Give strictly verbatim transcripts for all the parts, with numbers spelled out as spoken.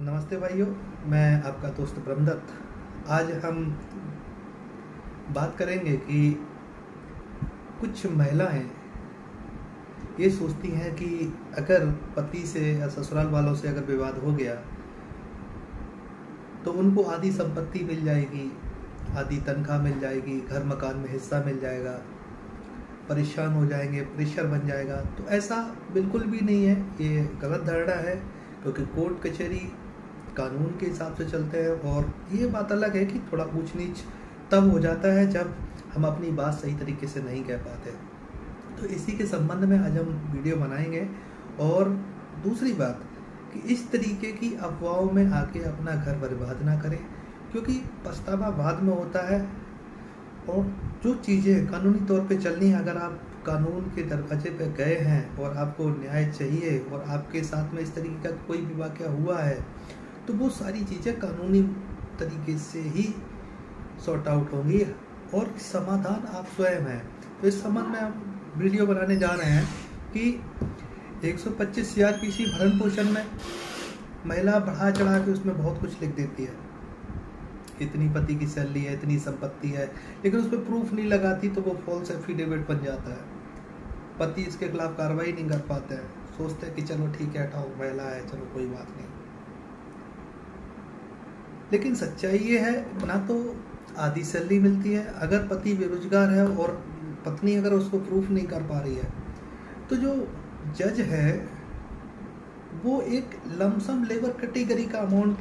नमस्ते भाइयों, मैं आपका दोस्त ब्रह्मदत्त। आज हम बात करेंगे कि कुछ महिलाएं ये सोचती हैं कि अगर पति से या ससुराल वालों से अगर विवाद हो गया तो उनको आधी संपत्ति मिल जाएगी, आधी तनख्वाह मिल जाएगी, घर मकान में हिस्सा मिल जाएगा, परेशान हो जाएंगे, प्रेशर बन जाएगा। तो ऐसा बिल्कुल भी नहीं है, ये गलत धारणा है। क्योंकि कोर्ट कचहरी कानून के हिसाब से चलते हैं और ये बात अलग है कि थोड़ा ऊंच नीच तब हो जाता है जब हम अपनी बात सही तरीके से नहीं कह पाते। तो इसी के संबंध में आज हम वीडियो बनाएंगे। और दूसरी बात कि इस तरीके की अफवाहों में आके अपना घर बर्बाद ना करें, क्योंकि पछतावा बाद में होता है। और जो चीज़ें कानूनी तौर पे चलनी है, अगर आप कानून के दरवाजे पे गए हैं और आपको न्याय चाहिए और आपके साथ में इस तरीके का कोई भी वाक़या हुआ है, तो वो सारी चीज़ें कानूनी तरीके से ही सॉर्ट आउट होंगी और समाधान आप स्वयं हैं। तो इस संबंध में हम वीडियो बनाने जा रहे हैं कि एक सौ पच्चीस सीआरपीसी भरण पोषण में महिला बढ़ा चढ़ा के उसमें बहुत कुछ लिख देती है, इतनी पति की सैलरी है, इतनी संपत्ति है, लेकिन उस पर प्रूफ नहीं लगाती तो वो फॉल्स एफिडेविट बन जाता है। पति इसके खिलाफ कार्रवाई नहीं कर पाते हैं, सोचते हैं कि चलो ठीक है, हटाओ, महिला है, चलो कोई बात नहीं। लेकिन सच्चाई ये है, ना तो आधी सैलरी मिलती है अगर पति बेरोजगार है और पत्नी अगर उसको प्रूफ नहीं कर पा रही है, तो जो जज है वो एक लमसम लेबर कैटेगरी का अमाउंट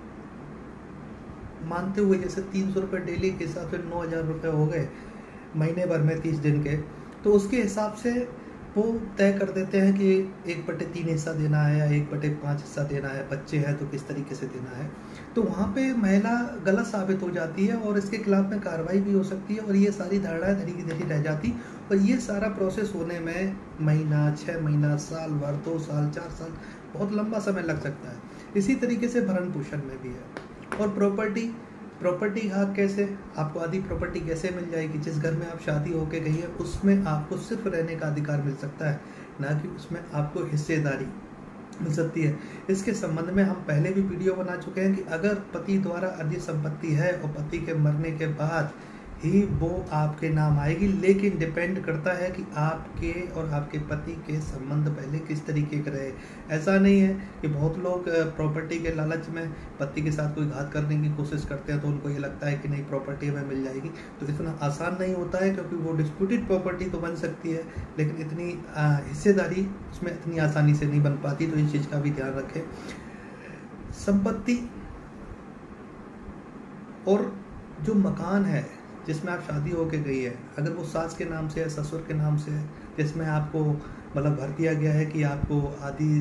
मानते हुए, जैसे तीन सौ रुपये डेली के हिसाब से नौ हज़ार रुपये हो गए महीने भर में तीस दिन के, तो उसके हिसाब से वो तय कर देते हैं कि एक बटे तीन हिस्सा देना है या एक बटे पाँच हिस्सा देना है, बच्चे हैं तो किस तरीके से देना है। तो वहाँ पे महिला गलत साबित हो जाती है और इसके खिलाफ में कार्रवाई भी हो सकती है और ये सारी धारणाएं धरी की धरी रह जाती। और ये सारा प्रोसेस होने में महीना, छः महीना, साल भर, दो साल, चार साल, बहुत लंबा समय लग सकता है। इसी तरीके से भरण पोषण में भी है। और प्रॉपर्टी प्रॉपर्टी हक कैसे, आपको आधी प्रॉपर्टी कैसे मिल जाएगी? जिस घर में आप शादी होके गई है उसमें आपको सिर्फ रहने का अधिकार मिल सकता है, ना कि उसमें आपको हिस्सेदारी मिल सकती है। इसके संबंध में हम पहले भी वीडियो बना चुके हैं कि अगर पति द्वारा आधी संपत्ति है और पति के मरने के बाद ही वो आपके नाम आएगी, लेकिन डिपेंड करता है कि आपके और आपके पति के संबंध पहले किस तरीके के रहे। ऐसा नहीं है कि बहुत लोग प्रॉपर्टी के लालच में पति के साथ कोई घात करने की कोशिश करते हैं तो उनको ये लगता है कि नहीं प्रॉपर्टी हमें मिल जाएगी। तो इतना आसान नहीं होता है, क्योंकि वो डिस्प्यूटेड प्रॉपर्टी तो बन सकती है लेकिन इतनी हिस्सेदारी उसमें इतनी आसानी से नहीं बन पाती। तो इस चीज़ का भी ध्यान रखें। संपत्ति और जो मकान है जिसमें आप शादी होके गई है, अगर वो सास के नाम से है, ससुर के नाम से है, जिसमें आपको मतलब भर दिया गया है कि आपको आधी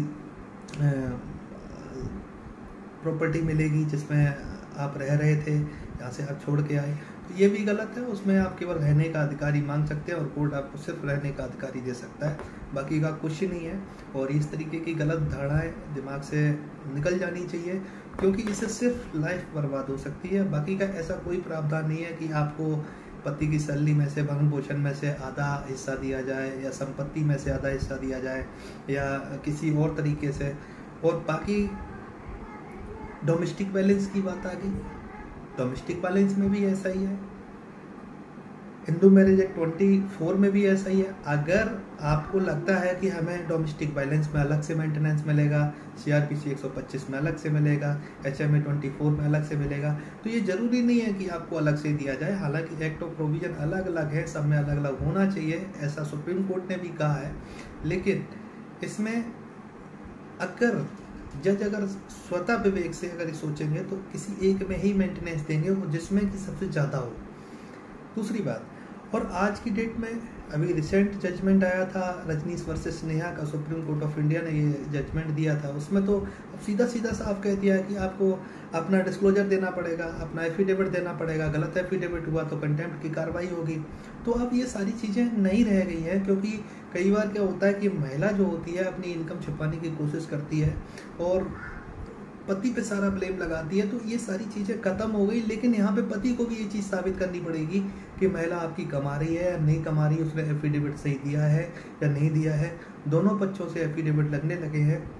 प्रॉपर्टी मिलेगी जिसमें आप रह रहे थे, यहाँ से आप छोड़ के आए, तो ये भी गलत है। उसमें आप केवल रहने का अधिकारी मांग सकते हैं और कोर्ट आपको सिर्फ रहने का अधिकारी दे सकता है, बाकी का कुछ नहीं है। और इस तरीके की गलत धारणाएं दिमाग से निकल जानी चाहिए, क्योंकि इससे सिर्फ लाइफ बर्बाद हो सकती है। बाकी का ऐसा कोई प्रावधान नहीं है कि आपको पति की सैलरी में से, भरण पोषण में से आधा हिस्सा दिया जाए या संपत्ति में से आधा हिस्सा दिया जाए या किसी और तरीके से। और बाकी डोमेस्टिक बैलेंस की बात आ गई, डोमेस्टिक बैलेंस में भी ऐसा ही है। हिंदू मैरिज एक्ट चौबीस में भी ऐसा ही है। अगर आपको लगता है कि हमें डोमेस्टिक वायलेंस में अलग से मेंटेनेंस मिलेगा, सीआरपीसी एक सौ पच्चीस में अलग से मिलेगा, एचएमए चौबीस में अलग से मिलेगा, तो ये जरूरी नहीं है कि आपको अलग से दिया जाए। हालांकि एक्ट ऑफ प्रोविजन अलग अलग है, सब में अलग अलग होना चाहिए, ऐसा सुप्रीम कोर्ट ने भी कहा है। लेकिन इसमें अगर जज अगर स्वतः विवेक से अगर सोचेंगे तो किसी एक में ही मेंटेनेंस देंगे और जिसमें कि सबसे ज़्यादा हो। दूसरी बात, और आज की डेट में अभी रिसेंट जजमेंट आया था रजनीश वर्सेस नेहा का, सुप्रीम कोर्ट ऑफ इंडिया ने ये जजमेंट दिया था। उसमें तो अब सीधा सीधा साफ कह दिया है कि आपको अपना डिस्क्लोजर देना पड़ेगा, अपना एफिडेविट देना पड़ेगा, गलत एफिडेविट हुआ तो कंटेम्प्ट की कार्रवाई होगी। तो अब ये सारी चीज़ें नहीं रह गई हैं, क्योंकि कई बार क्या होता है कि महिला जो होती है अपनी इनकम छुपाने की कोशिश करती है और पति पे सारा ब्लेम लगाती है। तो ये सारी चीज़ें खत्म हो गई। लेकिन यहाँ पे पति को भी ये चीज़ साबित करनी पड़ेगी कि महिला आपकी कमा रही है या नहीं कमा रही, उसने एफिडेविट सही दिया है या नहीं दिया है। दोनों पक्षों से एफिडेविट लगने लगे हैं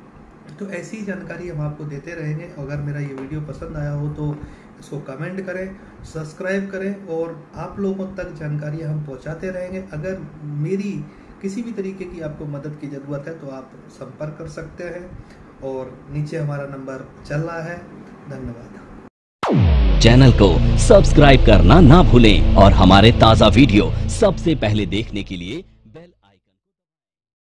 तो ऐसी जानकारी हम आपको देते रहेंगे। अगर मेरा ये वीडियो पसंद आया हो तो इसको कमेंट करें, सब्सक्राइब करें और आप लोगों तक जानकारी हम पहुंचाते रहेंगे। अगर मेरी किसी भी तरीके की आपको मदद की ज़रूरत है तो आप संपर्क कर सकते हैं और नीचे हमारा नंबर चल रहा है। धन्यवाद। चैनल को सब्सक्राइब करना ना भूलें और हमारे ताज़ा वीडियो सबसे पहले देखने के लिए